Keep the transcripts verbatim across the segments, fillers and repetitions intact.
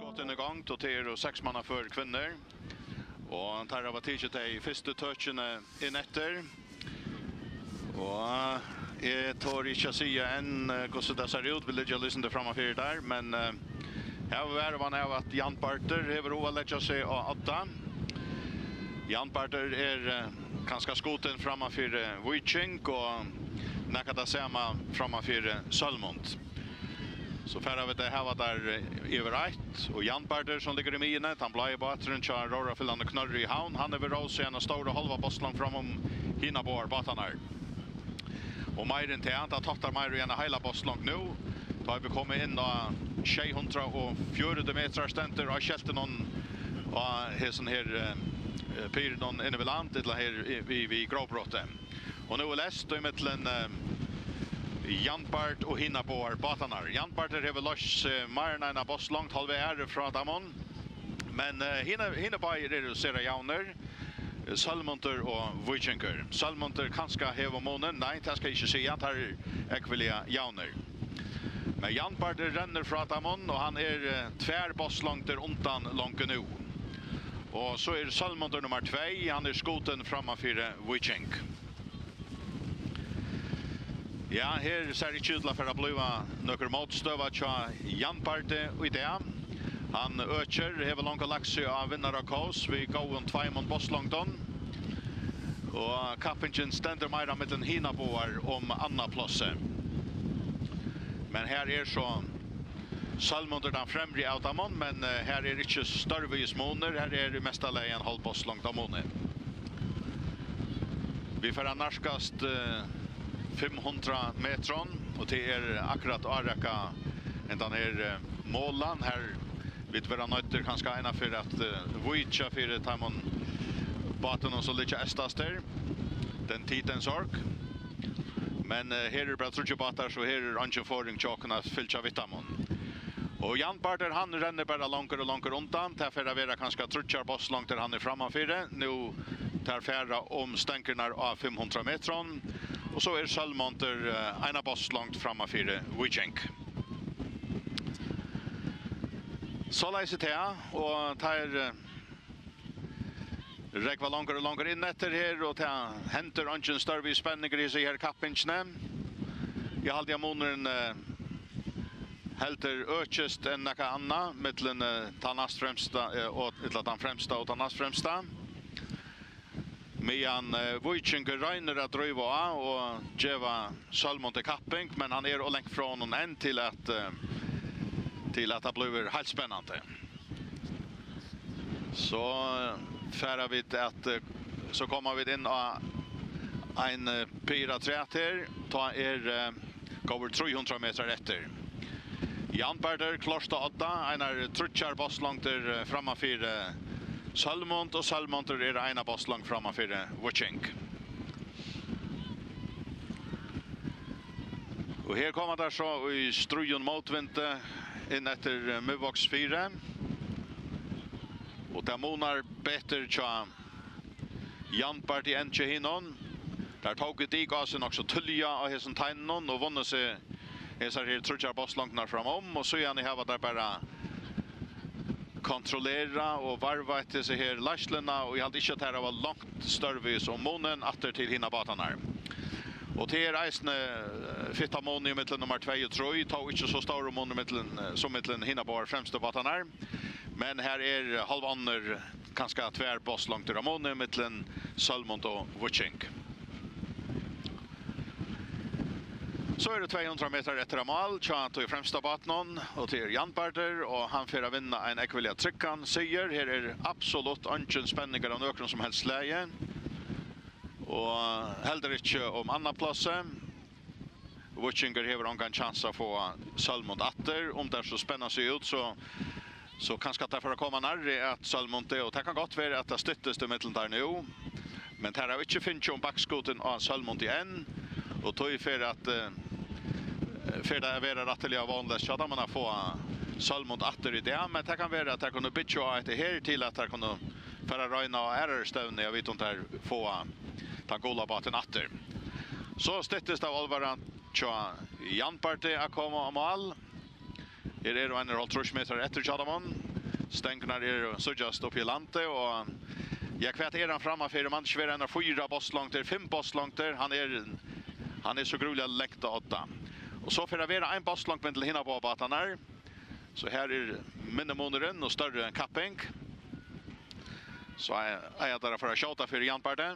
skotten i gang, to ter og seks manna for kvinner. Og tar av tidset de første touchene inn etter. Og jeg tar ikke å si enn hvordan det ser ut, vil ikke lysne det fremme der, men uh, her var man av at Jan Barter hever å legge seg av åtta. Jan Barter er uh, ganske skoten fremme for uh, Viking, og nekket det samme fremme for uh, Sølmond. Så färra vi det här var där över ett och Jan Barter som ligger i minet, han blir på att runt kör Rora fyllande knurr i havn. Han är vid Rose en stora halva bosslang fram om hina bor batanar. Och Meiren till att tattar Meiren en hela bosslang nu. Då har vi kommit in då tjugofyra meter stenter och skälter någon och här sån här pyr någon inne vid land eller här vid vid gravbrottet. Och nu är läst i mitten Jan Bart och hinna på batanar. Jan Bart har väl loss Marna en boss långt halva är från Damon. Men uh, hinna hinna på är det Sera Jauner, Salmonter och Vikingur. Salmonter kanske heva månen. Nej, det ska inte säga att här ekvilia Jauner. Men Jan Bart renner från Damon och han är uh, tvär boss långt där undan långt nu. Och så är Salmonter nummer två, han är skoten framför Viking. Ja, her ser det ut for å bli noen motstøver til Jan Barte i det. Han øker, hever langt lagt seg av vinner av Kås. Vi går om tvei mot Bosslongton. Og kappingen stender mer med den hinaboer om Anna Plosse. Men her er så Salmonder den fremre av Damon, men her er ikke større i småner. Her er det mest alle en halv Bosslongton. Vi får narskast femhundra metron och det är akkurat Araka ändan är målan här vid våra nötter kanske ena för att Vuicha för Tamon baten och så lite Estaster den tiden sorg men här är bara trutja batar så här är Anchen Foring chokarna fyllcha Vitamon och Jan Barter han renner bara långt och långt undan därför att vara kanske trutja boss långt där han är framför nu tar färra om stänkerna av femhundra metron. Och så är Salmonter uh, ena boss långt framför Viking. Så läser det och tar uh, räkva långt och långt in efter här och tar hämtar Anchen större spänningar i sig här kappinchne. Jag hade månaden uh, helter ökest än något annat mellan uh, Tannas främsta uh, och ett den främsta och Tannas främsta. Medan uh, Viking regner att driva av och geva Salmon till kapping, men han är och längt från någon än till att uh, till att det blir helt spännande. Så uh, färra vi att uh, så kommer vi in och en uh, pyra trät här ta er uh, går trehundra meter efter. Jan Barter klosta åtta, en är trutchar boss långt där uh, framför uh, Salmond och Salmonter är ena boss långt framför Viking. Och här kommer där så i strujon motvinte in efter Muvox fyra. Och där monar bättre tja Jan Barty änche hinnon. Där tog det gasen också tulja av hessen tegnon och vunnet sig hesar här trutjar boss långt när framom och så gärna här var där bara kontrollera och varva till sig här lastlarna och jag hade inte att det var långt större som månen åter till hina batarna. Och till er reisne fitta mån i mitten nummer två och tre tar inte så stora mån i mitten som mitten hina bar främsta batarna. Men här är halvander ganska tvär boss långt i mån i mitten Salmond och Viking. Så är det tvåhundra meter efter mål, tjat i främsta baten och till Jan Barter och han får vinna en ekvilia tryckan säger. Här är absolut ingen spänningar av någon som helst läge. Och heller inte om andra platser. Vikinger har ingen chans att få Salmond åter. Om det så spänner sig ut så så kanske att det får komma närre att Salmond det och det kan gott vara att det stöttes i mitten där nu. Men det har inte finns om backskoten av Salmond igen. Och tog för att för det är vara rättliga vanligt så att man får Salmond åter i det, men det kan vara att det kan bitcha ett här till att det kan för att räna och error stone jag vet inte här få ta gola baten åter. Så stöttes det allvaran tja Jan Barte att komma mål. Här är det en halv meter efter Chadamon. Stänkerna är så just upp i landet och jag kvärt är han framme för man kör en fyra boss långt där, fem boss långt där. Han är han är så grullig läkt åtta. Och så för att vara en boss långt med till hinna på batan här. Så här är minnemoneren och större än Kapping. Så är jag där för att skjuta för Jan Parte.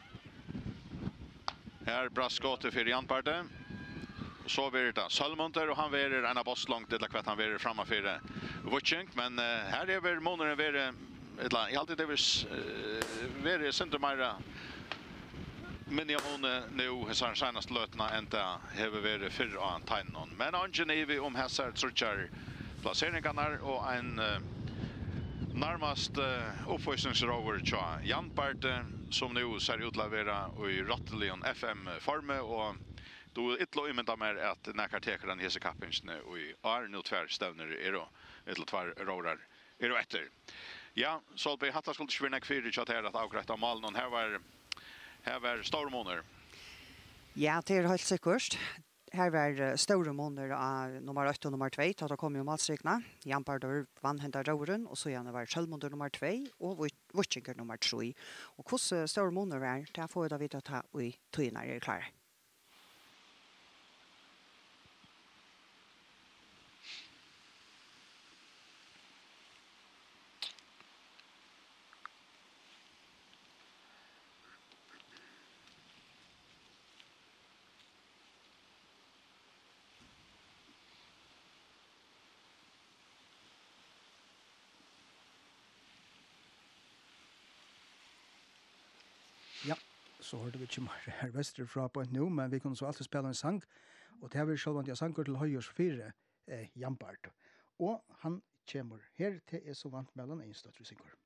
Här bra skott för Jan Parte. Så blir det Salmonter och han verer en av boss långt eller kvart han verer framme för Wutching. Men uh, här är väl moneren verer ett i alltid det är verer centermera. Men jag hon nu har senast lötna ända har varit för an tajnon. Men Angenevi om hästar trutchar placeringarna och en uh, närmast uh, uppförsningsrover tja Jan Parte som nu ser ut att vara i Rotterdam F M-forme och då ytterligare imenta mer att näkar teker den hese kappingen och i är nu tvär stävner är då ett tvär rorar är då efter. Ja, så vi hatta skulle svinna kvar i chatter att avgrätta mal någon här var här var stormåner. Ja, det är helt säkert. Här var stora månader av nummer åtta och nummer två, då det kom ju matstrykna. Jampardor vann hända roren och så gärna var Självmånder nummer två och Wutchinger nummer tre. Och hur stora månader var det får jag veta ta i tydna är klar. Ja, så hørte vi ikke mer her vester fra på nu, men vi kunne så alltid spille en sang, og det har vi selv om jeg sanger til Høyers fire, eh, Jampart. Og han kommer her til er så vant mellom en støtt vi synger.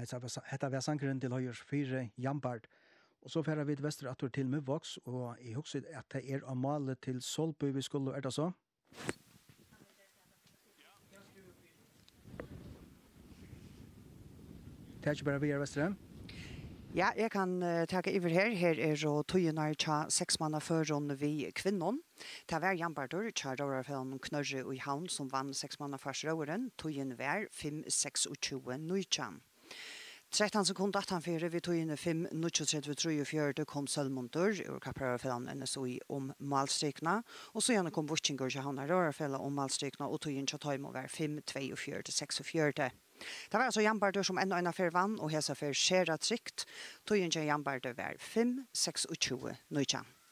hetta var sankeren til høyres fire Jambart. Og så færer vi Vestre Atter til med Vox, og jeg husker at det er å male til Solby vi skulle, er det så? Det er ikke bare vi er Vestre? Ja, jeg kan uh, ta over her. Her er jo tøyenar tja seksmanna føron vi kvinnon. Det var Jambardur, tja rårafellen Knørre og Havn som vann seksmanna farsråren. Tøyen var fem seks tjue nøytjan. tretton sekunder at han fyrir vi tøyene fem trettitre tre kom Sølmundur og kapprørafellen N S O I om malstrykna. Og så gjerne kom Vurtsingur tja havna rårafellen om malstrykna og tøyen tja tøymo var fem tjuefire seksogfjøre. Det var altså Jambardur som enda en affær vann og hesa for skjera trygt. Tøyen tja Jambardur var fem seks tjue nøytjan.